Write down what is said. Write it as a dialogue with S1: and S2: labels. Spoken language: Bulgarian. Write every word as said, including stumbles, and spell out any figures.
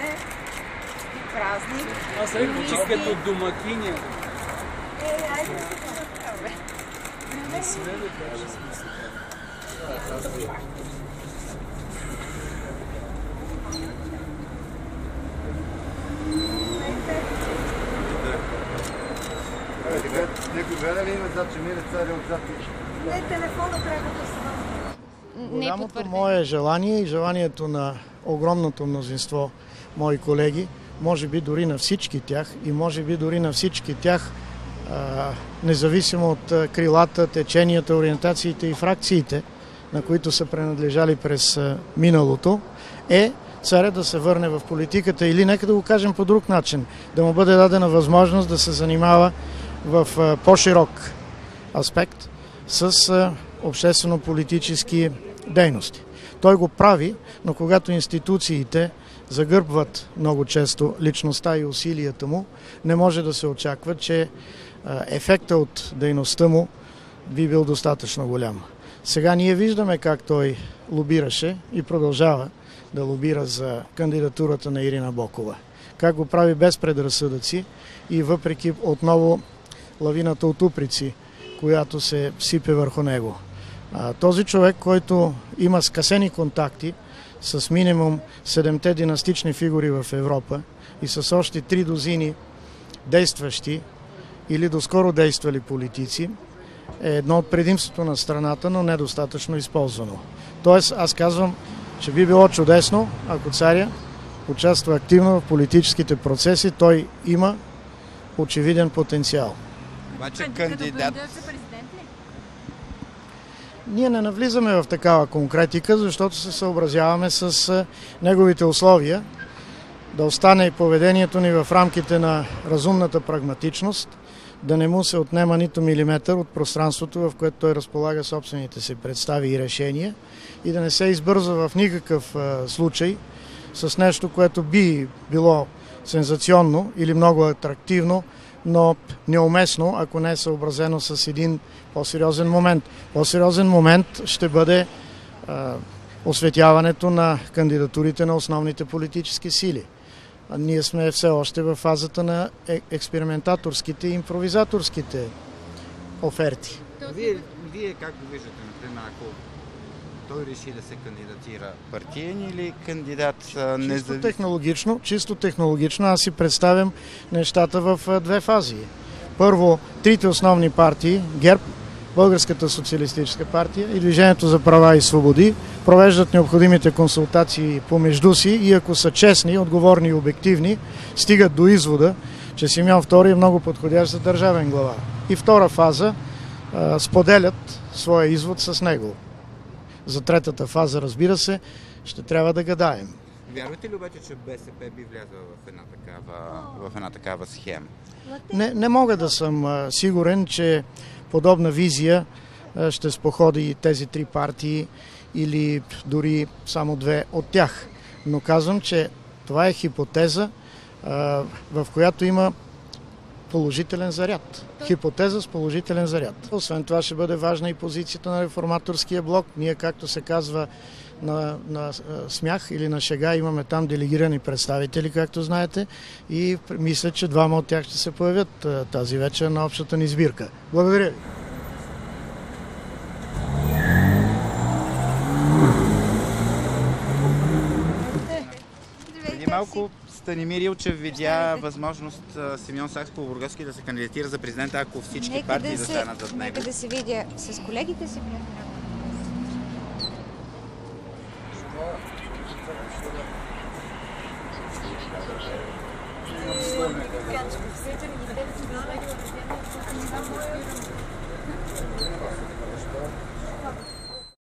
S1: поздравление. Празник.
S2: Аз рекох, че като домакиня.
S1: Е, айде да се поздравяме.
S2: Не сме ли даже смисъл?
S3: Някой гледа ли има зад, че мире царя отзад?
S1: Не, телефона трябва да се...
S4: Голямото мое желание и желанието на огромното мнозинство мои колеги, може би дори на всички тях и може би дори на всички тях, а, независимо от а, крилата, теченията, ориентациите и фракциите, на които са принадлежали през а, миналото, е царя да се върне в политиката или нека да го кажем по друг начин, да му бъде дадена възможност да се занимава в а, по-широк аспект с а, обществено-политически дейности. Той го прави, но когато институциите загърбват много често личността и усилията му, не може да се очаква, че ефекта от дейността му би бил достатъчно голям. Сега ние виждаме как той лобираше и продължава да лобира за кандидатурата на Ирина Бокова. Как го прави без предразсъдъци и въпреки отново лавината от упреци, която се сипе върху него. Този човек, който има скъсени контакти с минимум седемте династични фигури в Европа и с още три дозини действащи или доскоро действали политици, е едно от предимството на страната, но недостатъчно използвано. Тоест, аз казвам, че би било чудесно, ако царя участва активно в политическите процеси, той има очевиден потенциал.
S5: Обаче кандидат...
S4: Ние не навлизаме в такава конкретика, защото се съобразяваме с неговите условия, да остане поведението ни в рамките на разумната прагматичност, да не му се отнема нито милиметър от пространството, в което той разполага собствените си представи и решения, и да не се избързва в никакъв случай с нещо, което би било сензационно или много атрактивно, но неуместно, ако не е съобразено с един по-сериозен момент. По-сериозен момент ще бъде а, осветяването на кандидатурите на основните политически сили. А ние сме все още в фазата на е- експериментаторските и импровизаторските оферти.
S5: Вие, вие как го виждате, например, ако той реши да се кандидатира, партиен или кандидат независим?
S4: Чисто технологично, чисто технологично аз си представям нещата в две фази. Първо, трите основни партии, ГЕРБ, Българската социалистическа партия и Движението за права и свободи, провеждат необходимите консултации помежду си и ако са честни, отговорни и обективни, стигат до извода, че Симеон Втори е много подходящ за държавен глава. И втора фаза, споделят своя извод с него. За третата фаза, разбира се, ще трябва да гадаем.
S5: Вярвате ли обаче, че БСП би влязла в една такава, в една такава схема?
S4: Не, не мога да съм а, сигурен, че подобна визия а, ще споходи тези три партии или дори само две от тях. Но казвам, че това е хипотеза, а, в която има положителен заряд. Хипотеза с положителен заряд. Освен това ще бъде важна и позицията на реформаторския блок. Ние, както се казва на, на смях или на шега, имаме там делегирани представители, както знаете, и мисля, че двама от тях ще се появят тази вечер на общата ни сбирка. Благодаря ви.
S5: Преди малко Станимир Илчев видя възможност Симеон Сакскобургготски да се кандидатира за президента, ако всички
S6: нека
S5: партии
S6: да
S5: застанат зад него.
S6: Нека да се видя с колегите си.
S1: Thank you.